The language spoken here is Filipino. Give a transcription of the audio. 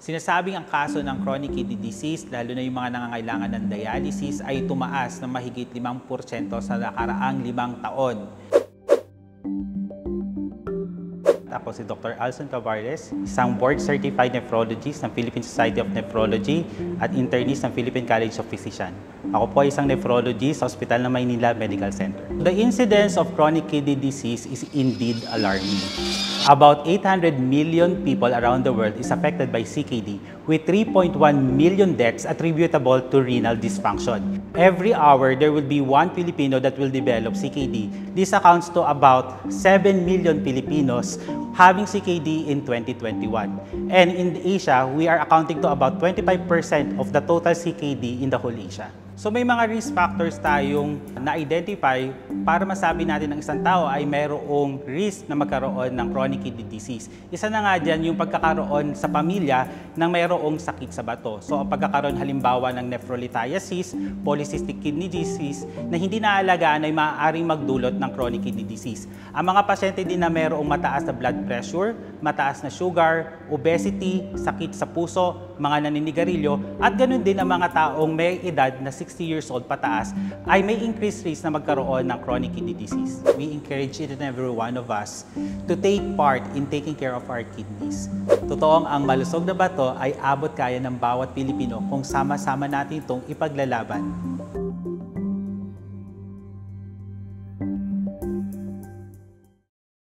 Sinasabing ang kaso ng chronic kidney disease, lalo na yung mga nangangailangan ng dialysis, ay tumaas ng mahigit 5% sa nakaraang 5 taon. Ako si Dr. Alson Cabarles, isang board-certified nephrologist ng Philippine Society of Nephrology at internist ng Philippine College of Physicians. Ako po ay isang nephrologist sa Hospital ng Maynila Medical Center. The incidence of chronic kidney disease is indeed alarming. About 800 million people around the world is affected by CKD, with 3.1 million deaths attributable to renal dysfunction. Every hour, there will be one Filipino that will develop CKD. This accounts to about 7 million Filipinos having CKD in 2021. And in Asia, we are accounting to about 25% of the total CKD in the whole Asia. So may mga risk factors tayong na-identify para masabi natin ng isang tao ay mayroong risk na magkaroon ng chronic kidney disease. Isa na nga dyan yung pagkakaroon sa pamilya ng mayroong sakit sa bato. So ang pagkakaroon halimbawa ng nephrolithiasis, polycystic kidney disease na hindi naalagaan ay maaaring magdulot ng chronic kidney disease. Ang mga pasyente din na mayroong mataas na blood pressure, mataas na sugar, obesity, sakit sa puso, mga naninigarilyo, at ganoon din ang mga taong may edad na 60 years old pataas ay may increased risk na magkaroon ng chronic kidney disease. We encourage each and every one of us to take part in taking care of our kidneys. Totoong ang malusog na bato ay abot kaya ng bawat Pilipino kung sama-sama natin itong ipaglalaban.